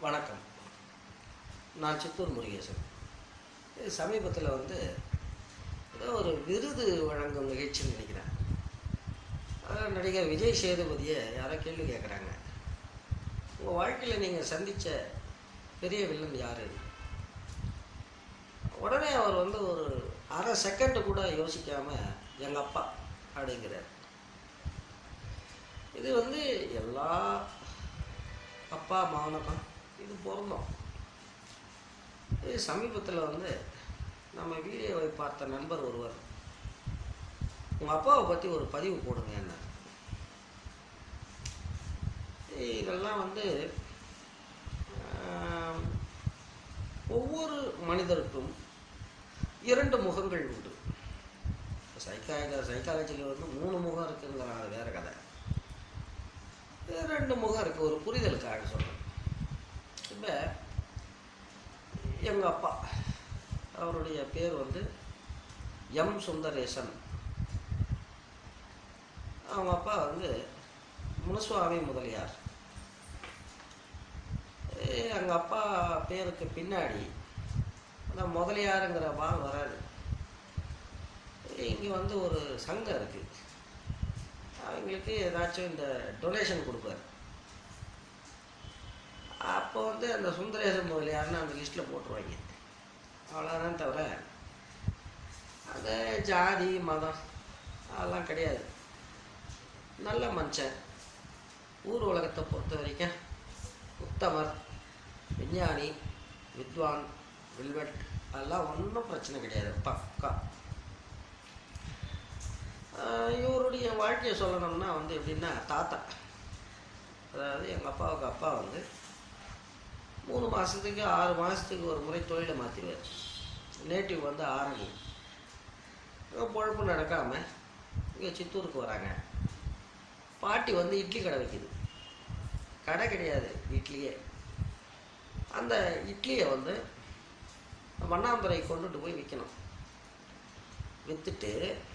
வணக்கம். நான் சித்தூர் முருகேசன். சமீபத்தில் ஏதோ ஒரு விருது வழங்கும் நிகழ்ச்சின்னு நினைக்கிறேன். நடிகர் விஜய் சேதுபதியை யாரோ கேள்வி கேட்குறாங்க. உங்கள் வாழ்க்கையில் நீங்கள் சந்தித்த பெரிய வில்லன் யார்? உடனே அவர் ஒரு அரை செகண்டு கூட யோசிக்காமல் எங்கள் அப்பா அப்படிங்கிறார். இது எல்லா அப்பா மகனுக்கும் இது பொருந்தும். இது சமீபத்தில் நம்ம வீடியோவை பார்த்த நண்பர் ஒருவர், உங்கள் அப்பாவை பற்றி ஒரு பதிவு போடுங்க என்ன. இதெல்லாம் ஒவ்வொரு மனிதருக்கும் இரண்டு முகங்கள் உண்டு. சைக்காலஜியில் 3 முகம் இருக்குங்கிற அது வேறு கதை. 2 முகம் இருக்குது, ஒரு புரிதலுக்காக சொல்கிறேன். இப்போ எங்கள் அப்பா, அவருடைய பேர் எம் சுந்தரேசன். அவங்க அப்பா முனுசுவாமி முதலியார். எங்கள் அப்பா பேருக்கு பின்னாடி அந்த முதலியாருங்கிற பால் வராது. இங்கே ஒரு சங்கம் இருக்குது, அவங்களுக்கு ஏதாச்சும் இந்த டொனேஷன் கொடுப்பார். அப்போ அந்த சுந்தரேசன் முதலியார்னு அந்த லிஸ்ட்டில் போட்டுருவாங்க. அவ்வளோதான். தவிர அந்த ஜாதி மதம் அதெல்லாம் கிடையாது. நல்ல மனுஷன், ஊர் உலகத்தை பொறுத்த வரைக்கும் உத்தமர், விஞ்ஞானி, வித்வான், வில்வெட், அதெல்லாம் ஒன்றும் பிரச்சனை கிடையாது, பக்கா. இவருடைய வாழ்க்கையை சொல்லணும்னா எப்படின்னா, தாத்தா, அதாவது எங்கள் அப்பாவுக்கு அப்பா 3 மாதத்துக்கு 6 மாதத்துக்கு ஒரு முறை தொழிலை மாற்றிடுவார். நேட்டிவ் ஆரணி. பொழப்பு நடக்காமல் இங்கே சித்தூருக்கு வராங்க. பாட்டி இட்லி கடை வைக்கிது. கடை கிடையாது, வீட்லேயே. அந்த இட்லியை வண்ணாந்துறை கொண்டுட்டு போய் விற்கணும். விற்றுட்டு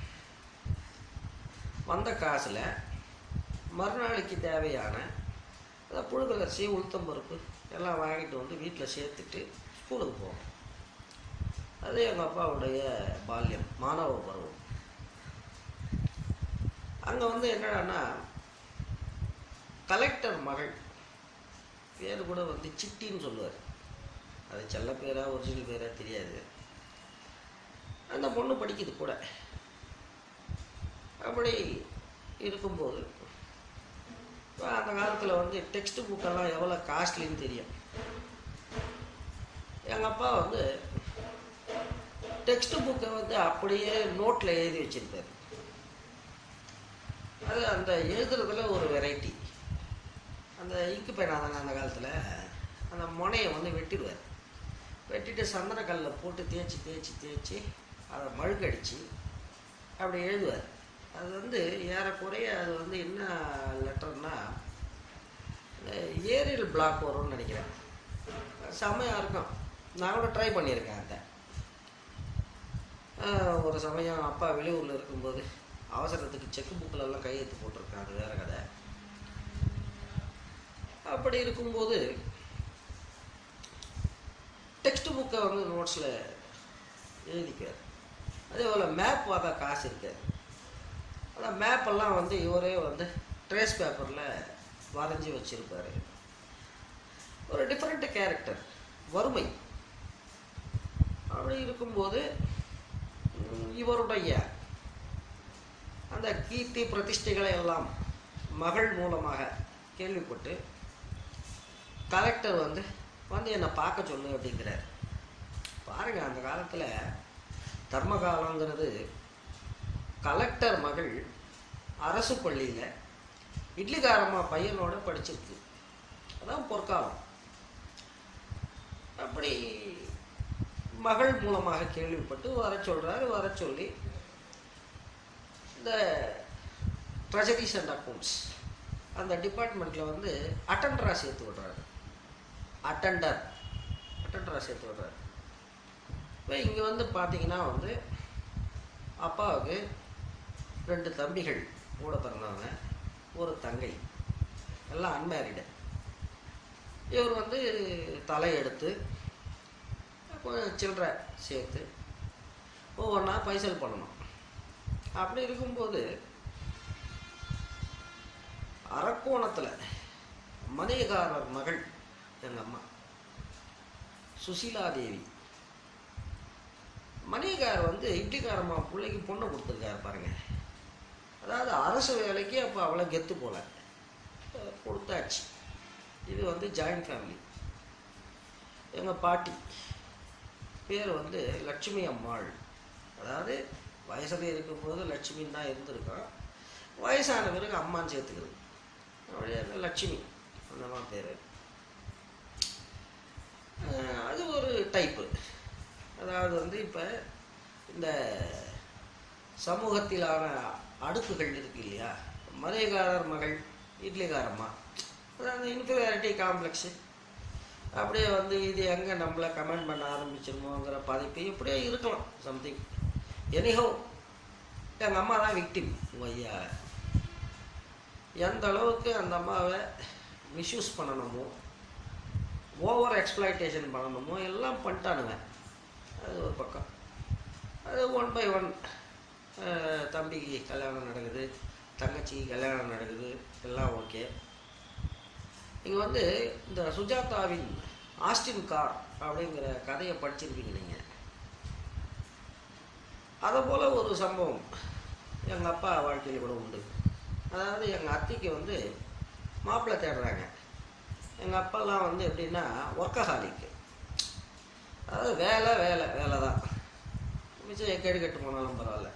வந்த காசில் மறுநாளைக்கு தேவையான புழுங்கலரிசி, உளுத்தம்பருப்பு எல்லாம் வாங்கிட்டு வீட்டில் சேர்த்துட்டு ஸ்கூலுக்கு போவோம். அது எங்கள் அப்பாவுடைய பால்யம், மாணவ பருவம். அங்கே என்னடான்னா, கலெக்டர் மகள் பேர் கூட சிட்டின்னு சொல்லுவார். அது செல்ல பேரா ஒரிஜினல் பேரா தெரியாது. அந்த பொண்ணு படிக்குது கூட. அப்படி இருக்கும்போது அந்த காலத்தில் டெக்ஸ்ட் புக்கெல்லாம் எவ்வளோ காஸ்ட்லின்னு தெரியும். எங்கள் அப்பா டெக்ஸ்ட் புக்கை அப்படியே நோட்டில் எழுதி வச்சுருப்பார். அது அந்த எழுதுறதுல ஒரு வெரைட்டி. அந்த இங்கு பேனாதாங்க அந்த காலத்தில். அந்த முனையை வெட்டிடுவார். வெட்டிட்டு சந்தனக்கல்லில் போட்டு தேய்ச்சி தேய்ச்சி தேய்ச்சி அதை மழுக்கடிச்சு அப்படி எழுதுவார். அது ஏறக்குறைய அது என்ன லெட்டர்னா, ஏரியல் பிளாக் வரும்னு நினைக்கிறேன். செம்மையாக இருக்கும். நான் கூட ட்ரை பண்ணியிருக்கேன். அந்த ஒரு சமயம் அப்பா வெளியூரில் இருக்கும்போது அவசரத்துக்கு செக்கு புக்கிலெல்லாம் கையெழுத்து போட்டிருக்கேன். அது வேறு கதை. அப்படி இருக்கும்போது டெக்ஸ்ட் புக்கை நோட்ஸில் எழுதிக்குவார். அதே போல் மேப் பார்த்தா காசு இருக்காது. அந்த மேப்பெல்லாம் இவரே ட்ரேஸ் பேப்பரில் வரைஞ்சி வச்சுருப்பார். ஒரு டிஃப்ரெண்ட் கேரக்டர், வறுமை. அப்படி இருக்கும்போது இவருடைய அந்த கீர்த்தி பிரதிஷ்டைகளை எல்லாம் மகள் மூலமாக கேள்விப்பட்டு கலெக்டர் என்னை பார்க்க சொல்லு அப்படிங்கிறார். பாருங்கள், அந்த காலத்தில் தர்மகாலங்கிறது, கலெக்டர் மகள் அரசு பள்ளியில் இட்லிக்காரம்மா பையனோட படிச்சிருக்கு. அதான் பொற்காலம். அப்படி மகள் மூலமாக கேள்விப்பட்டு வர சொல்கிறாரு. வர சொல்லி இந்த ட்ரெஜரிஸ் அண்ட் அக்கௌண்ட்ஸ் அந்த டிபார்ட்மெண்ட்டில் அட்டெண்டராக சேர்த்து விடுறாரு. அட்டெண்டராக சேர்த்து விடுறாரு. இப்போ இங்கே பார்த்தீங்கன்னா அப்பாவுக்கு 2 தம்பிகள் கூட பிறந்தவங்க, ஒரு தங்கை, எல்லாம் அன்மேரிடு. இவர் வந்து தலை எடுத்து கொஞ்சம் சில்லறை சேர்த்து ஒவ்வொன்றா பைசல் பண்ணணும். அப்படி இருக்கும்போது அரக்கோணத்தில் மணியக்காரர் மகள் எங்கள் அம்மா சுசீலாதேவி, மணியக்காரர் வந்து இட்லிக்காரம்மா பிள்ளைக்கு பொண்ணை கொடுத்துருக்காரு பாருங்க. அதாவது அரசு வேலைக்கு அப்போ அவ்வளோ கெத்து போல கொடுத்தாச்சு. இது வந்து ஜாயிண்ட் ஃபேமிலி. எங்கள் பாட்டி பேர் வந்து லட்சுமி அம்மாள். அதாவது வயசில் இருக்கும்போது லட்சுமின்னு தான் இருந்திருக்கோம். வயசான பிறகு அம்மான்னு சேர்த்துக்கிறது. அப்படியே லட்சுமி அந்தம்மா பேர். அது ஒரு டைப்பு. அதாவது வந்து இப்போ இந்த சமூகத்திலான அடுக்குகள் இருக்கு இல்லையா, மலையக்காரர் மகள் இட்லிக்காரம்மா, அதாவது இன்ஃபீரியாரிட்டி காம்ப்ளெக்ஸு அப்படியே வந்து இது எங்கே நம்மளை கமெண்ட் பண்ண ஆரம்பிச்சிருமோங்கிற பாதிப்பு இப்படியே இருக்கலாம் சம்திங். எனிஹோ எங்கள் அம்மா தான் விக்டிம். உங்கள் ஐயா எந்த அளவுக்கு அந்த அம்மாவை மிஸ்யூஸ் பண்ணணுமோ, ஓவர் எக்ஸ்ப்ளாய்டேஷன் பண்ணணுமோ எல்லாம் பண்ணிட்டானுங்க. அது ஒரு பக்கம். அது 1 by 1 தம்பிக்கு கல்யாணம் நடக்குது, தங்கச்சிக்கு கல்யாணம் நடக்குது, எல்லாம் ஓகே. இங்கே வந்து இந்த சுஜாதாவின் ஆஸ்டின் கார் அப்படிங்கிற கதையை படிச்சிருப்பீங்க நீங்கள். அதை போல் ஒரு சம்பவம் எங்கள் அப்பா வாழ்க்கையில் கூட உண்டு. அதாவது எங்கள் அத்திக்கு வந்து மாப்பிள்ளை தேடுறாங்க. எங்கள் அப்பாலாம் வந்து எப்படின்னா ஒர்க்கஹாலிக்கு, அதாவது வேலை வேலை வேலை தான், மிச்சம் கேடு கெட்டு போனாலும் பரவாயில்ல.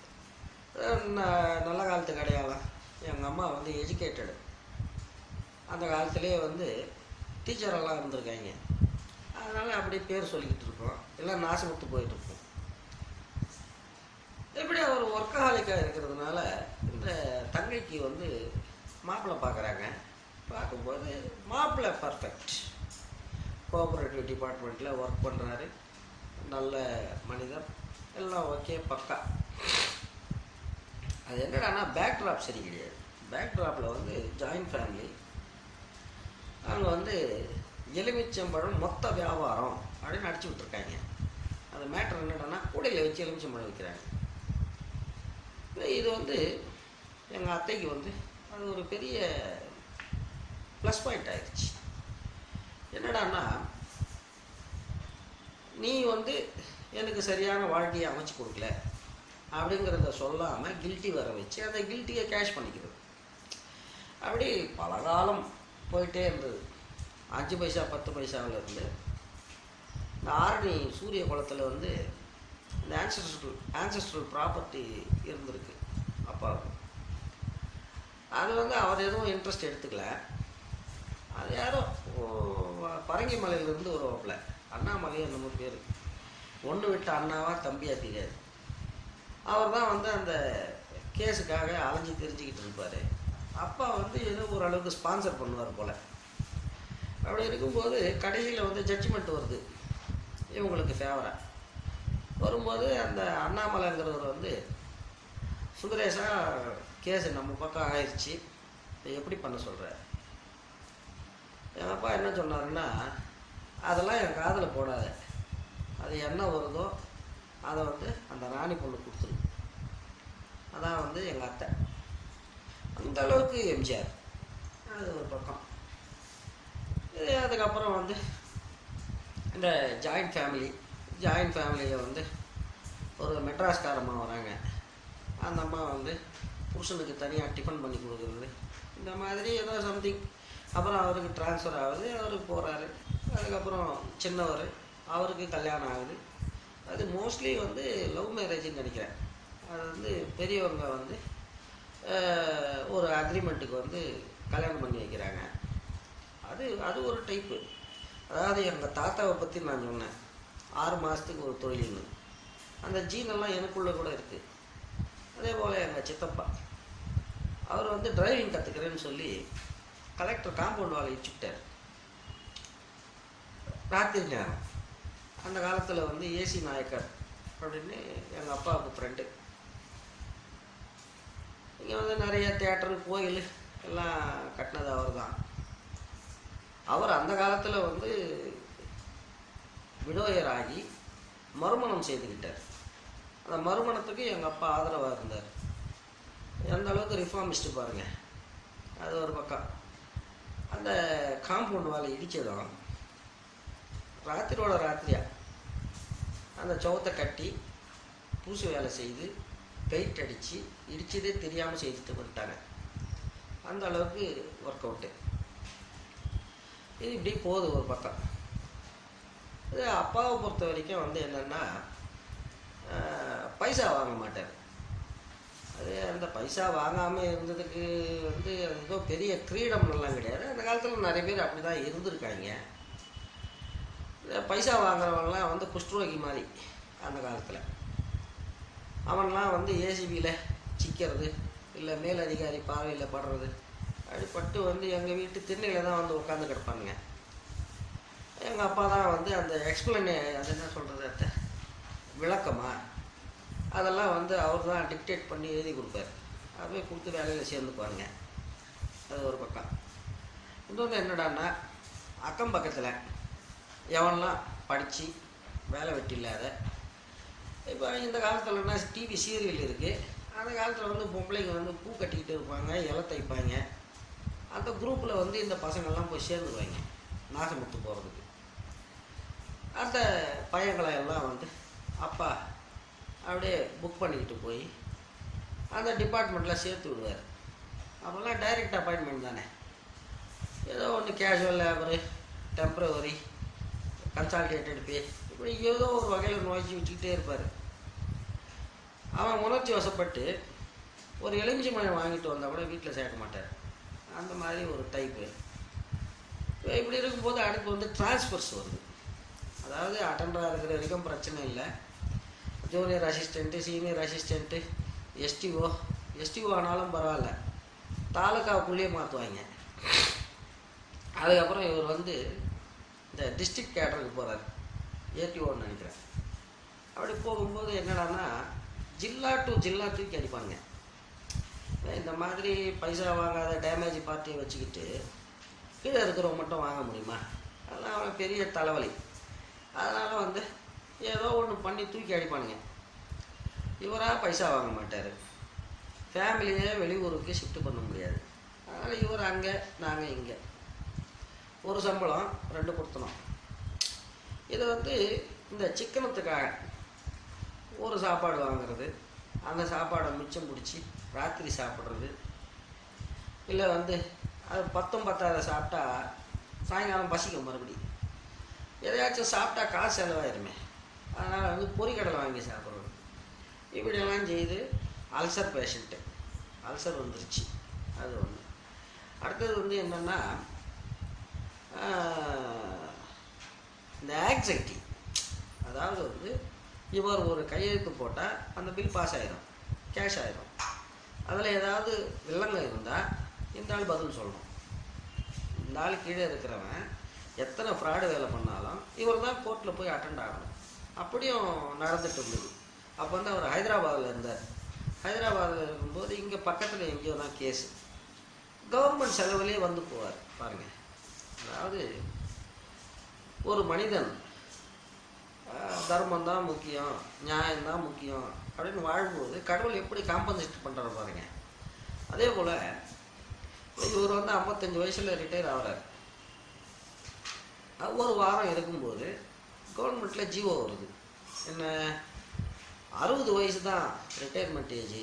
நல்ல காலத்து கிடையாலாம். எங்கள் அம்மா வந்து எஜுகேட்டடு. அந்த காலத்துலேயே வந்து டீச்சரெல்லாம் இருந்திருக்காங்க. அதனால் அப்படியே பேர் சொல்லிக்கிட்டு இருக்கோம், எல்லாம் நாசமுத்து போயிட்டுருக்கோம். எப்படி அவர் ஒர்க்கஹாலிக்காக இருக்கிறதுனால இந்த தங்கைக்கு வந்து மாப்பிள்ளை பார்க்குறாங்க. பார்க்கும்போது மாப்பிள்ளை பர்ஃபெக்ட், கோஆப்ரேட்டிவ் டிபார்ட்மெண்ட்டில் ஒர்க் பண்ணுறாரு, நல்ல மனிதர், எல்லாம் ஓகே பக்கா. அது என்னடானா பேக்ட்ராப் சரி கிடையாது. பேக்ட்ராப்பில் வந்து ஜாயிண்ட் ஃபேமிலி, அவங்க வந்து எலுமிச்சம்பழம் மொத்த வியாபாரம் அப்படின்னு அடிச்சு விட்டுருக்காங்க. அந்த மேட்ரு என்னடானா கூடையில் வச்சு எலுமிச்சம்பழம் வைக்கிறாங்க. இது வந்து எங்கள் அத்தைக்கு வந்து அது ஒரு பெரிய ப்ளஸ் பாயிண்ட் ஆயிடுச்சு. என்னடான்னா, நீ வந்து எனக்கு சரியான வாழ்க்கையை அமைச்சு கொடுக்கல அப்படிங்கிறத சொல்லாமல் கில்ட்டி வர வச்சு அந்த கில்ட்டியை கேஷ் பண்ணிக்கிறது. அப்படி பல காலம் போயிட்டே இருந்தது. 5 பைசா 10 பைசாவிலேருந்து இந்த ஆரணி சூரிய குளத்தில் வந்து இந்த ஆன்செஸ்ட்ரல் ப்ராப்பர்ட்டி இருந்திருக்கு அப்பாவுக்கு. அது வந்து அவர் எதுவும் இன்ட்ரெஸ்ட் எடுத்துக்கல. அது யாரோ பரங்கி மலையிலேருந்து வருவாப்புல, அண்ணாமலை என்னமோ பேர், ஒன்று விட்ட அண்ணாவா தம்பியா தெரியாது. அவர் தான் வந்து அந்த கேஸுக்காக அலைஞ்சி தெரிஞ்சுக்கிட்டு இருப்பார். அப்பா வந்து ஏதோ ஓரளவுக்கு ஸ்பான்சர் பண்ணுவார் போல். அப்படி இருக்கும்போது கடைசியில் வந்து ஜட்ஜ்மெண்ட் வருது இவங்களுக்கு ஃபேவராக. வரும்போது அந்த அண்ணாமலைங்கிறவர் வந்து, சுந்தரேஷா கேஸு நம்ம பக்கம் ஆயிடுச்சு, எப்படி பண்ண சொல்கிற? எங்கள் அப்பா என்ன சொன்னாருன்னா, அதெல்லாம் என் காதில் போடாத, அது என்ன வருதோ அதை வந்து அந்த ராணி பொண்ணு கொடுத்துரு. அதான் வந்து எங்கள் அத்தை. அந்த அளவுக்கு எம்ஜிஆர். அது ஒரு பக்கம். இது அதுக்கப்புறம் வந்து இந்த ஜாயிண்ட் ஃபேமிலியை வந்து ஒரு மெட்ராஸ்காரம்மா வராங்க. அந்த அம்மா வந்து புருஷனுக்கு தனியாக டிஃபன் பண்ணி கொடுக்குறது, இந்த மாதிரி ஏதோ சம்திங். அப்புறம் அவருக்கு ட்ரான்ஸ்ஃபர் ஆகுது, அவருக்கு போகிறாரு. அதுக்கப்புறம் சின்னவர், அவருக்கு கல்யாணம் ஆகுது. அது மோஸ்ட்லி வந்து லவ் மேரேஜ்னு நினைக்கிறேன். அது வந்து பெரியவங்க வந்து ஒரு அக்ரிமெண்ட்டுக்கு வந்து கல்யாணம் பண்ணி வைக்கிறாங்க. அது ஒரு டைப்பு. அதாவது எங்கள் தாத்தாவை பற்றி நான் சொன்னேன், 6 மாதத்துக்கு ஒரு தொழில்னு. அந்த ஜீனெல்லாம் எனக்குள்ளே கூட இருக்குது. அதே போல் எங்கள் சித்தப்பா, அவர் வந்து டிரைவிங் கற்றுக்கிறேன்னு சொல்லி கலெக்டர் காம்பவுண்ட் வால் இடிச்சுக்கிட்டார் ராத்திரி நேரம். அந்த காலத்தில் வந்து ஏசி நாயக்கர் அப்படின்னு எங்கள் அப்பாவுக்கு ஃப்ரெண்டு. இங்கே வந்து நிறைய தியேட்டரு கோயில் எல்லாம் கட்டினது அவர் தான். அவர் அந்த காலத்தில் வந்து விடோயராகி மறுமணம் செய்துக்கிட்டார். அந்த மறுமணத்துக்கு எங்கள் அப்பா ஆதரவாக இருந்தார். எந்த அளவுக்கு ரிஃபார்மிஸ்ட்டு பாருங்கள். அது ஒரு பக்கம். அந்த காம்பவுண்ட் வாழை இடித்ததும் ராத்திரியோட ராத்திரியா அந்த சவுத்தை கட்டி பூசு வேலை செய்து பெயிண்ட் அடித்து இடித்ததே தெரியாமல் செய்துட்டு வந்துட்டாங்க. அந்த அளவுக்கு ஒர்க் அவுட்டு. இது இப்படி போகுது ஒரு பக்கம். இது அப்பாவை பொறுத்த வரைக்கும் வந்து என்னென்னா பைசா வாங்க மாட்டார். அது அந்த பைசா வாங்காமல் இருந்ததுக்கு வந்து அது ஏதோ பெரிய கிரீடம்லாம் கிடையாது. அந்த காலத்தில் நிறைய பேர் அப்படி தான் இருந்திருக்காங்க. பைசா வாங்குறவங்கலாம் வந்து குஷ்டரோகி மாதிரி அந்த காலத்தில். அவன்லாம் வந்து ஏசிபியில் சிக்கிறது இல்லை மேலதிகாரி பார்வையில் படுறது அப்படி பட்டு வந்து எங்கள் வீட்டு திண்ணையில் தான் வந்து உட்காந்து கிடப்பானுங்க. எங்கள் அப்பா தான் வந்து அந்த எக்ஸ்பிளைன் அது என்ன சொல்கிறது அந்த விளக்கமா அதெல்லாம் வந்து அவர் தான் டிக்டேட் பண்ணி எழுதி கொடுப்பார். அதுவே கொடுத்து வேலையில் சேர்ந்துக்குவாங்க. அது ஒரு பக்கம். இன்னொன்று என்னடான்னா அக்கம் பக்கத்தில் எவன்லாம் படித்து வேலை வெட்டி இல்லாத, இப்போ இந்த காலத்துலன்னா டிவி சீரியல் இருக்குது. அந்த காலத்தில் வந்து பொம்பளைங்க வந்து பூ கட்டிக்கிட்டு இருப்பாங்க, இலை தைப்பாங்க. அந்த குரூப்பில் வந்து இந்த பசங்கள்லாம் போய் சேர்ந்துருவாங்க நாசமுத்து போகிறதுக்கு. அந்த பையங்களை எல்லாம் வந்து அப்பா அப்படியே புக் பண்ணிக்கிட்டு போய் அந்த டிபார்ட்மெண்ட்டில் சேர்த்து விடுவார். அப்போல்லாம் டைரக்ட் அப்பாயின்மெண்ட் தானே. ஏதோ ஒன்று casual labour, temporary, consolidated pay, இப்படி ஏதோ ஒரு வகையில் நோய்ச்சி வச்சுக்கிட்டே இருப்பார். அவன் உணர்ச்சி வசப்பட்டு ஒரு எலுமிச்சை மழை வாங்கிட்டு வந்தால் கூட வீட்டில் சேர்க்க மாட்டார். அந்த மாதிரி ஒரு டைப்பு. இப்படி இருக்கும்போது அடுத்து வந்து டிரான்ஸ்ஃபர்ஸ் வருது. அதாவது அட்டெண்டராக இருக்கிற வரைக்கும் பிரச்சனை இல்லை. Junior assistant, senior assistant, STO ஆனாலும் பரவாயில்ல, தாலுக்காவுக்குள்ளேயே மாற்றுவாங்க. அதுக்கப்புறம் இவர் வந்து இந்த டிஸ்ட்ரிக்ட் கேடருக்கு போகிறார், ஏடிஓன்னு நினைக்கிறேன். அப்படி போகும்போது என்னடான்னா ஜில்லா டு ஜில்லா தூக்கி அடிப்பாங்க. இந்த மாதிரி பைசா வாங்காத டேமேஜ் பார்ட்டியை வச்சுக்கிட்டு கீழே இருக்கிறவங்க மட்டும் வாங்க முடியுமா? அதெல்லாம் அவன் பெரிய தலைவலி. அதனால் வந்து ஏதோ ஒன்று பண்ணி தூக்கி அடிப்பானுங்க. இவராக பைசா வாங்க மாட்டார். ஃபேமிலியே வெளியூருக்கு ஷிஃப்ட் பண்ண முடியாது. அதனால் இவர் அங்கே, நாங்கள் இங்கே. ஒரு சம்பளம் 2 கொடுத்தணும். இதை வந்து இந்த சிக்கனத்துக்காக ஒரு சாப்பாடு வாங்கிறது, அந்த சாப்பாடை மிச்சம் பிடிச்சி ராத்திரி சாப்பிட்றது, இல்லை வந்து அது 10 பத்தாத சாப்பிட்டா சாயங்காலம் பசிக்கும் மறுபடியும். எதையாச்சும் சாப்பிட்டா காசு செலவாயிருமே, அதனால் வந்து பொரிக்கடலை வாங்கி சாப்பிட்றது. இப்படியெல்லாம் செய்து அல்சர் பேஷண்ட்டு, அல்சர் வந்துருச்சு. அது ஒன்று. அடுத்தது வந்து என்னென்னா இந்த ஆங்ஸைட்டி. அதாவது வந்து இவர் ஒரு கையெழுத்து போட்டால் அந்த பில் பாஸ் ஆகிடும், கேஷ் ஆகிடும். அதில் ஏதாவது வில்லங்க இருந்தால் இந்த ஆள் பதில் சொல்லணும். இந்த ஆள் கீழே இருக்கிறவன் எத்தனை ஃப்ராடு வேலை பண்ணாலும் இவர் தான் கோர்ட்டில் போய் அட்டெண்ட் ஆகணும். அப்படியும் நடந்துட்டு இருந்தது. அப்போ வந்து அவர் ஹைதராபாத்தில் இருந்தார். ஹைதராபாத்தில் இருக்கும்போது இங்கே பக்கத்தில் எங்கேயோ தான் கேஸு. கவர்மெண்ட் செலவுலேயே வந்து போவார் பாருங்கள். அதாவது ஒரு மனிதன் தர்மம் தான் முக்கியம், நியாயம்தான் முக்கியம் அப்படின்னு வாழும்போது கடவுள் எப்படி காம்பன்சேட் பண்ணுறாரு பாருங்க. அதே போல் இவர் வந்து 55 வயசில் ரிட்டையர் ஆகிறார். ஒரு வாரம் இருக்கும்போது கவர்மெண்ட்டில் ஜிஓ வருது. என்ன 60 வயசு தான் ரிட்டையர்மெண்ட் ஏஜ்,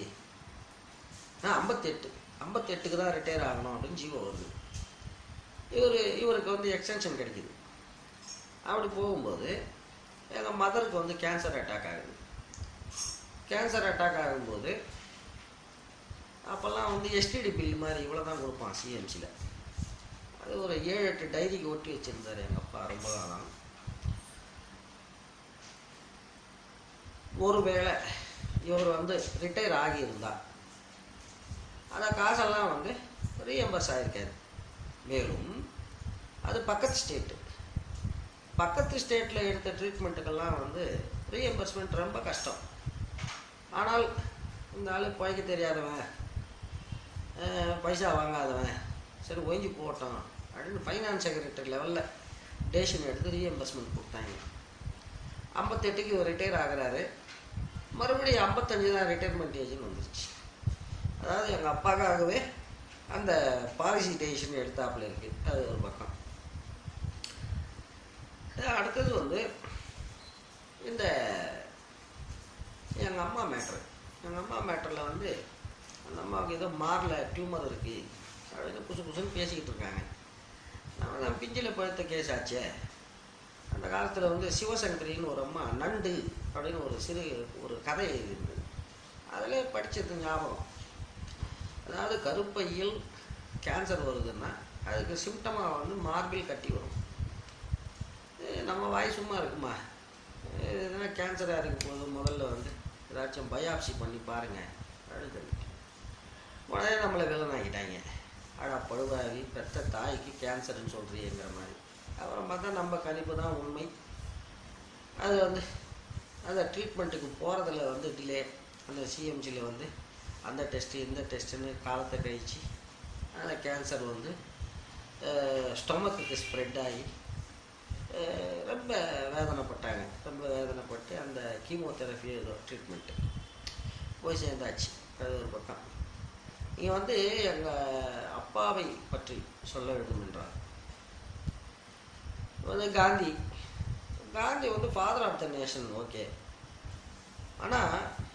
58க்கு தான் ரிட்டையர் ஆகணும் அப்படின்னு ஜிஓ வருது. இவருக்கு வந்து எக்ஸ்டென்ஷன் கிடைக்கிது. அப்படி போகும்போது எங்கள் மதருக்கு வந்து கேன்சர் அட்டாக் ஆகுது. கேன்சர் அட்டாக் ஆகும்போது அப்போல்லாம் வந்து எஸ்டிடி பில் மாதிரி இவ்வளோ தான் கொடுப்பான் சிஎம்சியில். அது ஒரு 7-8 டைரிக்கு ஒட்டி வச்சுருந்தார் எங்கள் அப்பா ரொம்ப காலம். ஒருவேளை இவர் வந்து ரிட்டையர் ஆகியிருந்தால் அந்த காசெல்லாம் வந்து ரீஎம்பர்ஸ் ஆகிருக்காது. மேலும் அது பக்கத்து ஸ்டேட்டில் எடுத்த ட்ரீட்மெண்ட்டுக்கெல்லாம் வந்து ரீஎம்பர்ஸ்மெண்ட் ரொம்ப கஷ்டம். ஆனால் இந்த ஆள் பழைக்க தெரியாதவன், பைசா வாங்காதவன், சரி ஒய்ஞ்சி போட்டோம் அப்படின்னு ஃபைனான்ஸ் செக்ரட்டரி லெவலில் டேஷன் எடுத்து ரீஎம்பர்ஸ்மெண்ட் கொடுத்தாங்க. 58க்கு ரிட்டையர் ஆகிறாரு. மறுபடியும் 55 தான் ரிட்டையர்மெண்ட் ஏஜ்னு வந்துருச்சு. அதாவது எங்கள் அப்பாக்காகவே அந்த பாலிசி டெசிஷன் எடுத்தாப்புல இருக்குது. அது ஒரு பக்கம். அடுத்தது வந்து இந்த எங்கள் அம்மா மேட்ரு. எங்கள் அம்மா மேட்டரில் வந்து அந்த அம்மாவுக்கு ஏதோ மாரில் டியூமர் இருக்குது அப்படின்னு புதுசுன்னு பேசிக்கிட்டு இருக்காங்க. நம்ம பிஞ்சில் பழுத்த கேஸ் ஆச்சே. அந்த காலத்தில் வந்து சிவசங்கரின்னு ஒரு அம்மா நண்டு அப்படின்னு ஒரு கதை இருந்தது. அதில் படித்தது ஞாபகம். அதாவது கருப்பையில் கேன்சர் வருதுன்னா அதுக்கு சிம்டமாக வந்து மார்பில் கட்டி வரும். நம்ம வாய் சும்மா இருக்குமா, எதுனா கேன்சராக இருக்கும் போது முதல்ல வந்து ஏதாச்சும் பயாப்சி பண்ணி பாருங்கள் அப்படின்னு சொல்லிட்டு உடனே நம்மளை வில்லனாக்கிட்டாங்க. படுவாகி பெற்ற தாய்க்கு கேன்சர்னு சொல்கிறீங்கிற மாதிரி. அப்புறம் பார்த்தா நம்ம கணிப்பு தான் உண்மை. அது வந்து அந்த ட்ரீட்மெண்ட்டுக்கு போகிறதுல வந்து டிலே. அந்த சிஎம்சியில் வந்து அந்த டெஸ்ட்டு இந்த டெஸ்ட்டுன்னு காலத்தை கழித்து அந்த கேன்சர் வந்து ஸ்டொமக்குக்கு ஸ்ப்ரெட் ஆகி ரொம்ப வேதனைப்பட்டாங்க. ரொம்ப வேதனைப்பட்டு அந்த கீமோதெரப்பி ஏதோ ட்ரீட்மெண்ட்டு போய் சேர்ந்தாச்சு. அது ஒரு பக்கம். இங்கே வந்து எங்கள் அப்பாவை பற்றி சொல்ல வேண்டும் என்றார். வந்து காந்தி வந்து father of the nation, okay. ஆனால்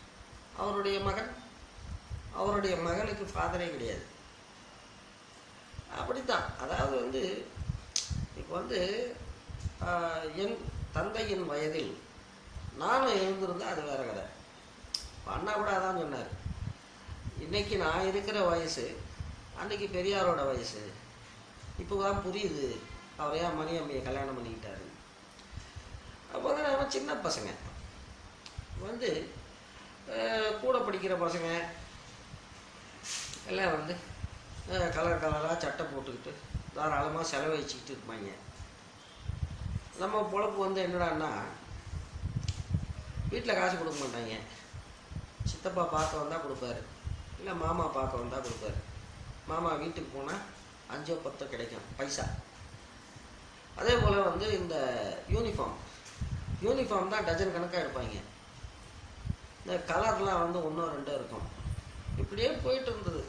அவருடைய மகனுக்கு ஃபாதரே கிடையாது. அப்படித்தான். அதாவது வந்து இப்போ வந்து என் தந்தையின் வயதில் நானும் இருந்திருந்தேன், அது வேற கதை. அண்ணா கூட அதான் சொன்னார். இன்னைக்கு நான் இருக்கிற வயசு அன்னைக்கு பெரியாரோட வயசு. இப்போ தான் புரியுது அவர் ஏன் மணியம்மையை கல்யாணம் பண்ணிக்கிட்டாரு. அப்போ வந்து நம்ம சின்ன பசங்க வந்து கூட படிக்கிற பசங்க எல்லாம் வந்து கலராக சட்டை போட்டுக்கிட்டு தாராளமாக செலவழிச்சிக்கிட்டு இருப்பாங்க. நம்ம பொழப்பு வந்து என்னடான்னா, வீட்டில் காசு கொடுக்க மாட்டாங்க. சித்தப்பா பார்க்க வந்தால் கொடுப்பாரு, இல்லை மாமா பார்க்க வந்தால் கொடுப்பாரு. மாமா வீட்டுக்கு போனால் 5 10 கிடைக்கும் பைசா. அதே போல் வந்து இந்த யூனிஃபார்ம் தான் டஜன் கணக்காக எடுப்பாங்க. இந்த கலர்லாம் வந்து 1 2 இருக்கும். இப்படியே போயிட்டு இருந்தது.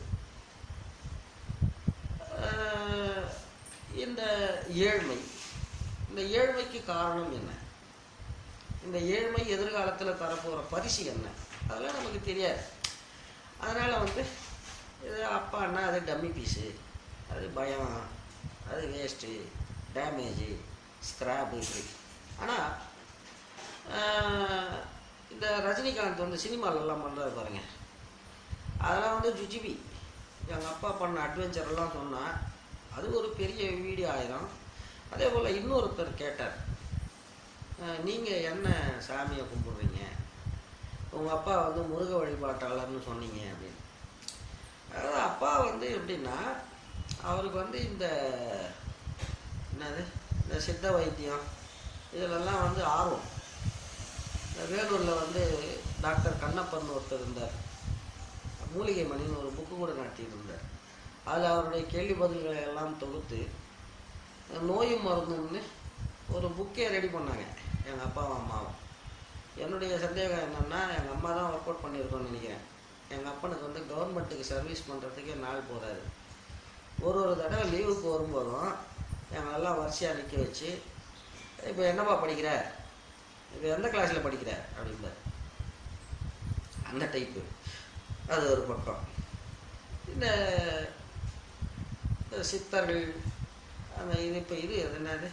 இந்த ஏழ்மைக்கு காரணம் என்ன, இந்த ஏழ்மை எதிர்காலத்தில் தரப்போகிற பரிசு என்ன, அதெல்லாம் நமக்கு தெரியாது. அதனால் வந்து இது அப்பான்னா அது டம்மி பீஸு, அது பயம், அது வேஸ்ட்டு, டேமேஜு, ஸ்க்ராப்பு இப்படி. ஆனால் இந்த ரஜினிகாந்த் வந்து சினிமாலெல்லாம் பண்ணுறது பாருங்கள், அதெல்லாம் வந்து ஜுஜிபி. எங்கள் அப்பா பண்ண அட்வென்ச்சரெல்லாம் சொன்னால் அது ஒரு பெரிய வீடியோ ஆயிரும். அதே போல் இன்னொருத்தர் கேட்டார், நீங்கள் என்ன சாமியை கும்பிட்றீங்க, உங்கள் அப்பா வந்து முருக வழிபாட்டாளர்னு சொன்னீங்க அப்படின்னு. அதாவது அப்பா வந்து எப்படின்னா, அவருக்கு வந்து இந்த சித்த வைத்தியம் இதிலெல்லாம் வந்து ஆர்வம். இந்த வேலூரில் வந்து டாக்டர் கண்ணப்பன் ஒருத்தர் இருந்தார். மூலிகை மணின்னு ஒரு புக்கு கூட நடத்திட்டு இருந்தார். அதில் அவருடைய கேள்வி பதில்களை எல்லாம் தொகுத்து நோயும் மருந்துன்னு ஒரு புக்கே ரெடி பண்ணாங்க எங்கள் அப்பாவும் அம்மாவும். என்னுடைய சந்தேகம் என்னென்னா, எங்கள் அம்மா தான் ஒர்க் அவுட் பண்ணியிருக்கோன்னு நினைக்கிறேன். எங்கள் அப்பனுக்கு வந்து கவர்மெண்ட்டுக்கு சர்வீஸ் பண்ணுறதுக்கே நாள் போகாது. ஒரு தடவை லீவுக்கு வரும்போதும் எங்களெல்லாம் வரிசையாக நிற்க வச்சு, இப்போ என்னப்பா படிக்கிற, இப்போ எந்த கிளாஸில் படிக்கிற அப்படிம்பார். அந்த டைப்பு. அது ஒரு பக்கம். இந்த சித்தர்கள் அந்த இது என்னது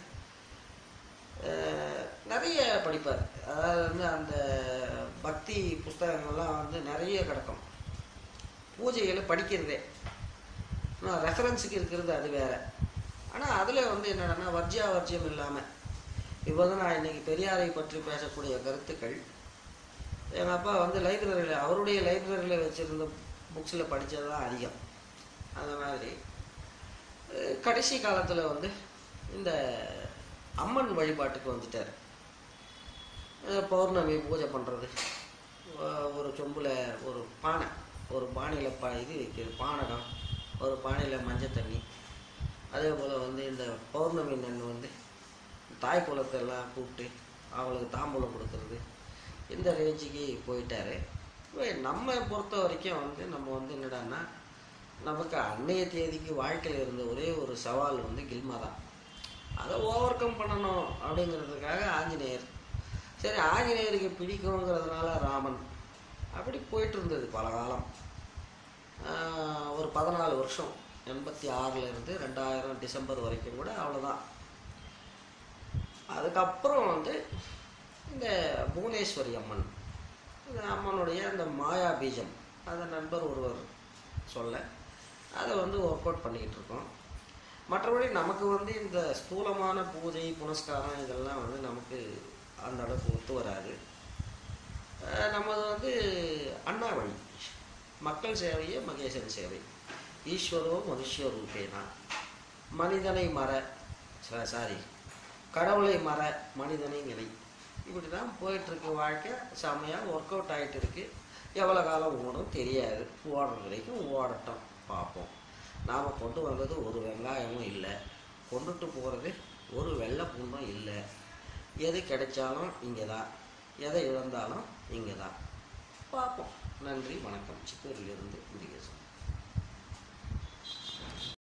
நிறைய படிப்பார். அதாவது வந்து அந்த பக்தி புத்தகங்கள்லாம் வந்து நிறைய கிடக்கும். பூஜைகளை படிக்கிறதே ரெஃபரன்ஸுக்கு இருக்கிறது அது வேறு. ஆனால் அதில் வந்து என்னென்னா வர்ஜியம் இல்லாமல் இப்போ தான் நான் இன்றைக்கி பெரியாரை பற்றி பேசக்கூடிய கருத்துக்கள் எங்கள் அப்பா வந்து லைப்ரரியில், அவருடைய லைப்ரரியில் வச்சுருந்த புக்ஸில் படித்தது தான் அதிகம். அந்த மாதிரி கடைசி காலத்தில் வந்து இந்த அம்மன் வழிபாட்டுக்கு வந்துட்டார். பௌர்ணமி பூஜை பண்ணுறது, ஒரு சொம்பில் ஒரு பானையில் இது வைக்கிறது, பானகம், ஒரு பானையில் மஞ்சள் தண்ணி, அதே போல் வந்து இந்த பௌர்ணமி நன் வந்து தாய் குலத்தை எல்லாம் கூப்பிட்டு அவங்களுக்கு தாம்பூலம் கொடுக்கறது, இந்த ரேஞ்சுக்கு போயிட்டாரு. நம்ம பொறுத்த வரைக்கும் வந்து நம்ம வந்து என்னடான்னா, நமக்கு அன்னைய தேதிக்கு வாழ்க்கையில் இருந்த ஒரே ஒரு சவால் வந்து கில்மா தான். அதை ஓவர் கம் பண்ணணும் அப்படிங்கிறதுக்காக ஆஞ்சநேயர். சரி, ஆஞ்சநேயருக்கு பிடிக்குங்கிறதுனால ராமன். அப்படி போயிட்டு இருந்தது பல காலம். ஒரு 14 வருஷம், 86லேருந்து 2000 டிசம்பர் வரைக்கும் கூட அவ்வளோதான். அதுக்கப்புறம் வந்து இந்த புவனேஸ்வரி அம்மன், இந்த அம்மனுடைய அந்த மாயா பீஜம், அதை நண்பர் ஒருவர் சொல்ல அதை வந்து ஒர்க் அவுட் பண்ணிக்கிட்டு இருக்கோம். மற்றபடி நமக்கு வந்து இந்த ஸ்தூலமான பூஜை புனஸ்காரம் இதெல்லாம் வந்து நமக்கு அந்த அளவுக்கு ஒத்து வராது. நமது வந்து அண்ணா வழி, மக்கள் சேவையே மகேசன் சேவை. ஈஸ்வரோ மனுஷ்ய ரூபேனா, மனிதனை மற சாரி கடவுளை மற மனிதனை நிலை. இப்படி தான் போயிட்டுருக்கு வாழ்க்கை. செம்மையாக ஒர்க் அவுட் ஆகிட்டு இருக்கு. எவ்வளோ காலம் ஓடும் தெரியாது. ஓடுற வரைக்கும் ஓடட்டும், பார்ப்போம். நாம் கொண்டு வந்தது ஒரு வெங்காயமும் இல்லை, கொண்டுட்டு போகிறது ஒரு வெள்ளை பூண்டும் இல்லை. எது கிடைச்சாலும் இங்கே தான், எதை இழந்தாலும் இங்கே தான். பார்ப்போம். நன்றி, வணக்கம். சித்தூரிலிருந்து முருகேசன்.